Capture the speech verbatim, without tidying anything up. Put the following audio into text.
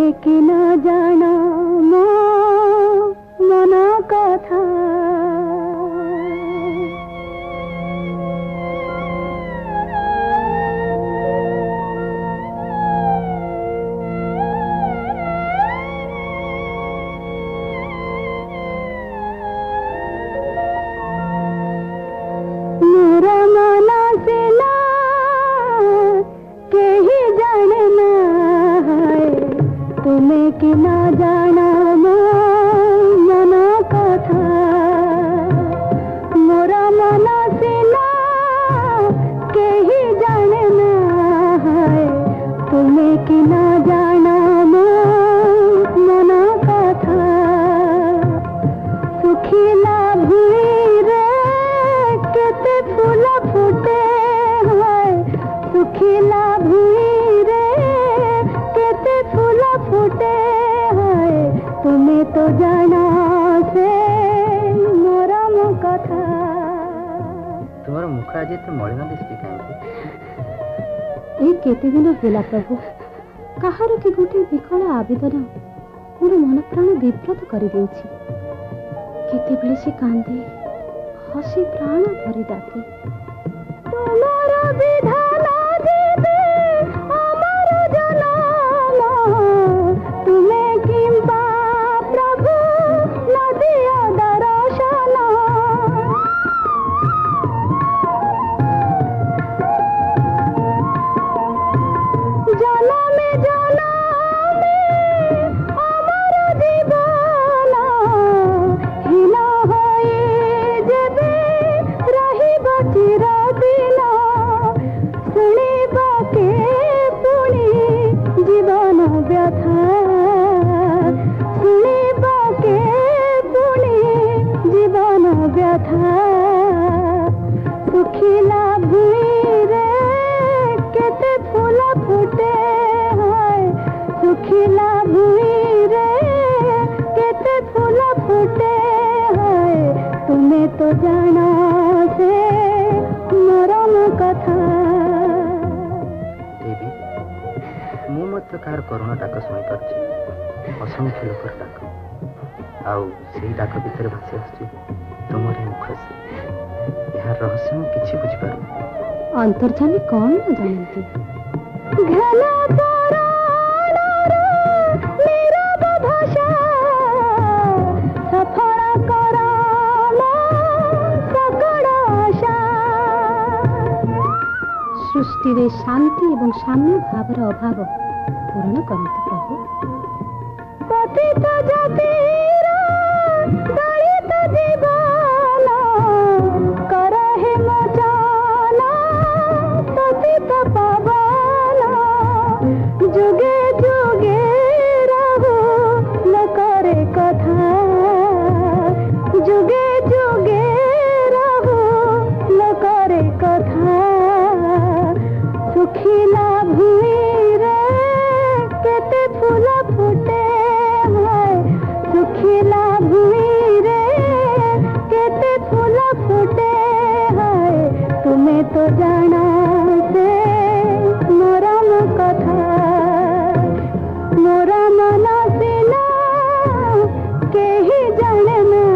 कि न जाना मो मन कथा मेरा मन सिला के ही जानना है तुम्हें कि न जाना मो मन कथा मोरा मन सिला के ही जानना है तुम्हें कि न जाना मो मन कथा सुखिला भूई रे केते फूल फुटे हैं सुखिला भूई रे केते फूल फुटे हैं तुम्हें तो जाना से मोरा मो कथा तुम्हारा मुख आज एते मलिन दिसती काहे ए केते दिन होला प्रभु कहार कि गोटे विकल आवेदन मोर मन प्राण विव्रत कर देछि केते बेले से कांदे हसी प्राण भरी डाके तुम्हारा विधान देवे अमर जनम तुम्हें किंबा प्रभु नदिया दर्शन जनमे जनमे अमर जीवन हीन होई जेबे रहिब चिरदिन शुणिब के पुणी जीवन व्यथा शुणिब के पुणी जीवन व्यथा सुखिला भूई रे केते फूल फुटे हैं सुखिला भूई रे केते फूल फुटे हैं तुम्हें तो जाना से मरम कथा देवी मु मत कार करुणा डाक शुणी पार्छ असंख्य लोकर डाक आउ सेही डाक भितर भासी आसुची तुमरी मुख से यार रहस्य मु किछि बुझि पारु अंतर्जामी कौन न जानती घना पराणर नीरव भाषा सफल कराम सकल आशा सृष्टि रे शांति एवं साम्य भावर अभाव पूर्ण करते प्रभु पतित जातिर दलित जीवन करहे मोचन पतित पावन जुगे जुगे रहु न करे कथा जुगे जुगे रहु न करे कथा सुखिला भूई रे केते फूल फुटे हैं सुखिला भूई रे केते फूल फुटे हैं तुम्हें तो जाना से मोरम कथा मोरा मन सिला के ही जाने